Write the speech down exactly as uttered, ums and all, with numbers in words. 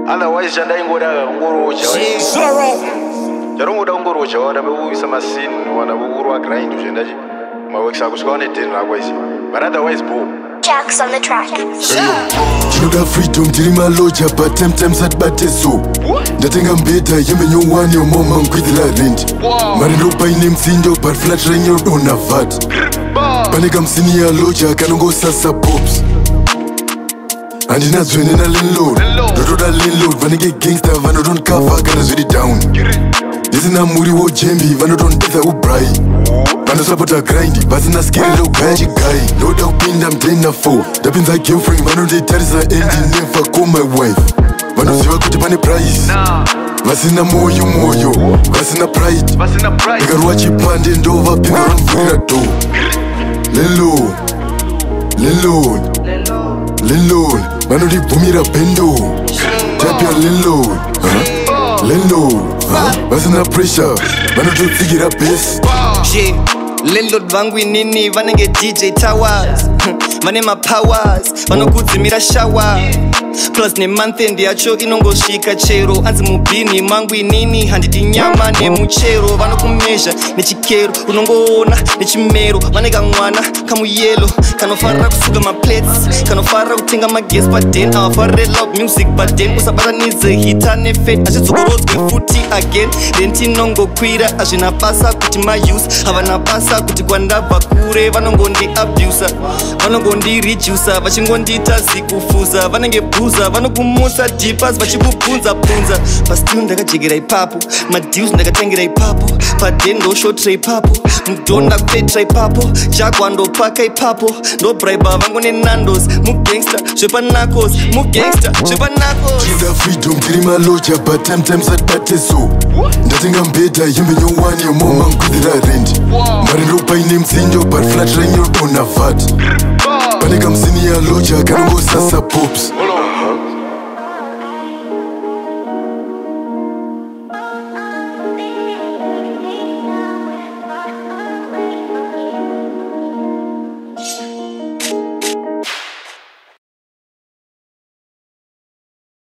Otherwise, janda ingoda ngorocha. Zoro. Jarongoda ngorocha wana bewisa masini wana bugurwa grind ujendaje. Mawekisa kusikwane tena kwezi. But otherwise bo. Jax on the track. Chinoda freedom tiri maloja but time times at bateso. Ndatenga mbeta yembe nyowani yo mama mkwidila rent. Marindo paine msindo but flat renyo dona vat. Paneka msini ya loja kanongo sasa pops. Andina zwene na landlord. Dododa landlord vanege gangster vano don't cover kana zwedi down. Disi na muri wo jembi vano don't tetha ubrai. Vano supporta grindi vasina skill lo gaji guy. Loda upinda mdena four. Dapinza girlfriend vano nditarisa endi never call my wife. Vano ziva kuti pane price. Vasina moyo moyo vasina pride. Ikaruwa chipande ndova pinga ramvura do. Landlord Landlord Landlord Vano ndibvumira bendo. Type ya landlord Landlord vasina pressure vano totsikira base. Shit, landlord vangu inini vanenge D J Towers. Vane ma powers vanokudzimira shower. Plus ne month end yacho inongosvika chero. Anzi mubhini mangu inini handiti nyama nemuchero. Vanokumezha nechikero unongoona nechimero. Vane kamwana kamuyelo kanofarira kusuka maplates, kanofarira kutenga mages paden. Avafarire loud music paden. Usabatanidze hita nefet achidzokorodzwe futi again. Renti nongokwira hazvina basa kuti mause. Havana basa kuti kwandabva kure vanongondi abuser. Vanongondi reducer vachingondita zikufuza. Vanenge buza vanokumusa deepers vachikubvunza bvunza. Pastiu ndakajekera ipapo, madeals ndakatangira ipapo, paden ndoshotra ipapo, mudhonda kupetra ipapo, jagwa ndopaka ipapo, ndobraiba vangu nenandos. Mugangster zvepanakos, mugangster zvepanakos. Chinoda freedom tiri maloja but time times at bateso. Ndatenga mbeta yembe nyowani yo mama mkwidila rent. Marindo paine msindo but flat renyo